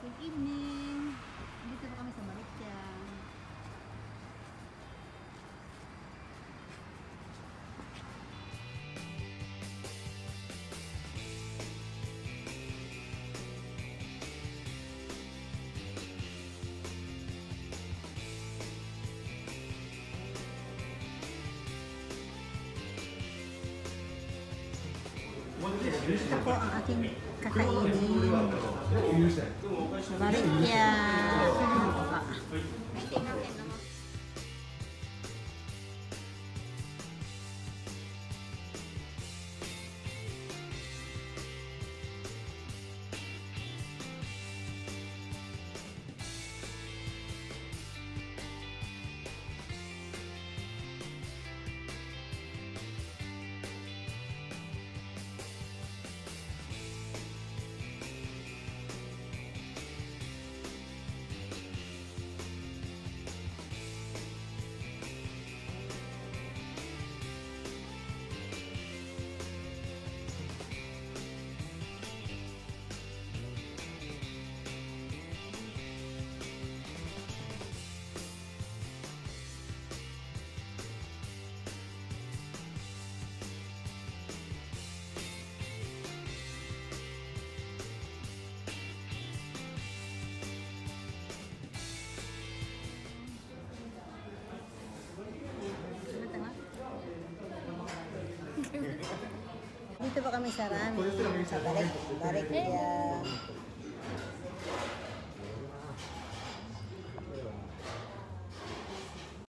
Good evening. Dito pa kami sa Marikyan. Ito po ang aking kakainin. Marikya. Ano pa? Dito pa kami sa Rami, sa Barikya.